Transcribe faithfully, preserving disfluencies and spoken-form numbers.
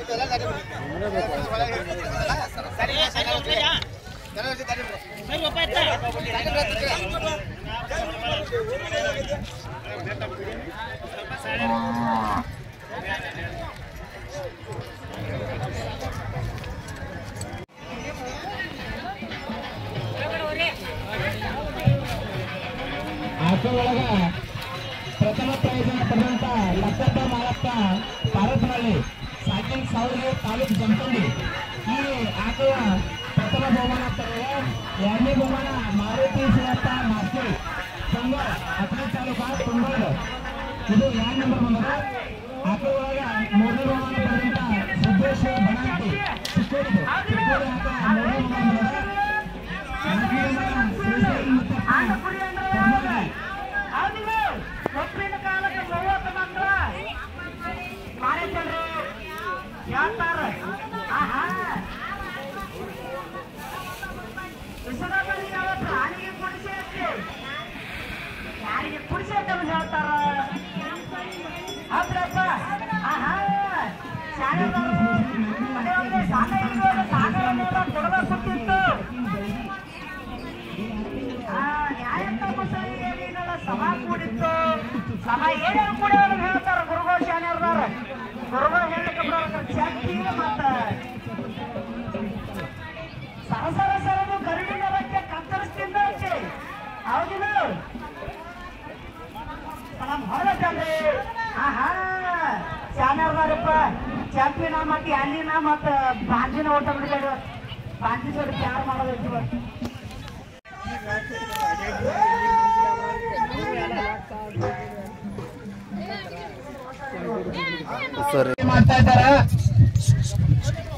ಆಟದೊಳಗ ಪ್ರಥಮ ಪ್ರಯೋಜನ ಪಡೆದಂತ ಲಕ್ಕಪ್ಪ ಮಾಲಪ್ಪ ಪಾರತ್ನಹಳ್ಳಿ ಸಾಕಿಂಗ್ ಸಾವರ್ಗಿ ತಾಲೂಕು ಜಮಖಂಡಿ ಈ ಆಟದ ಪ್ರಥಮ ಬಹುಮಾನ ಪಡೆದ ಎರಡನೇ ಬಹುಮಾನ ಮಾರುತಿ ಶಿವಪ್ಪ ಮಾಸ್ತಿ ತುಂಗರ್ ಹತ್ತನೇ ತಾಲೂಕು ತುಂಗರ್ ಇದು ಎರಡು ನಂಬರ್ ಬಂದದ ಆಟದೊಳಗ ಮೂರನೇ ಬಹುಮಾನ ಪಡೆದಂತ ಸಿದ್ದೇಶ್ ಬಣಾಟಿ ಚಿಕ್ಕೋಡಿ ಚಿಕ್ಕೋಡಿ ಆಟ ಮೂರನೇ ಬಹುಮಾನ ಬಂದದ ನಾಲ್ಕನೇ ಬಹುಮಾನ ಶ್ರೀಶೈಲ್ ಮುತ್ತಪ್ಪ ಒಪ್ಪಿನ ಕಾಲಕ್ಕೆ ಮೂವತ್ತು ಮಂತ್ರ ಮಾರೇಶ್ವರರು ಹೇಳ್ತಾರ ಆಹಾ ವಿಶ್ವನಾಥನಿಗೆ ಯಾವತ್ತು ರಾಣಿಗೆ ಕುಡಿಸಿ ಯಾರಿಗೆ ಕುಡಿಸಿ ಅಂತ ಹೇಳ್ತಾರ ಹೌದ್ರಪ್ಪ ಆಹಾ ಶಾಲೆದವರು ಮನೆಯೊಳಗೆ ಸಾಕಾಗಿರುವಾಗ ಸಾಗರನ್ನೆಲ್ಲ ಕೊಡಬೇಕಿತ್ತು ನ್ಯಾಯಂತ ಮುಸಲಿಗಳ ಸಭಾ ಕೂಡಿತ್ತು ಸಭಾ ಏನೇನು ಕೂಡ ಹೇಳ್ತಾರ ಗುರುಗಳು ಶಾನ್ಯರ್ದಾರ ಗುರುಗಳು ಹೇಳಕ್ಕೆ ಬರೋದ್ರ ಚಟ್ಟಿ ಮತ್ತ ಸರಸರ ಸರದು ಗರುಡಿನ ಬಗ್ಗೆ ಕತ್ತರಿಸ್ತಿದ್ದ ಹೌದಿಲ್ಲ ನಮ್ ಹೊರಟಲ್ರಿ ಆಹಾ ಶಾನ್ಯರ್ದಾರಪ್ಪ ಚಪ್ಪಿನ ಮತ್ತೆ ಅಲ್ಲಿನ ಮತ್ತ ಬಾಂಜಿನ ಊಟ ಬಿಡ್ಬೇಡ ಬಾಂಜಿ ಜೋಡಿ ಪ್ಯಾರ್ ಮಾಡೋದು ಮಾಡ್ತಾ ಇದ್ದಾರ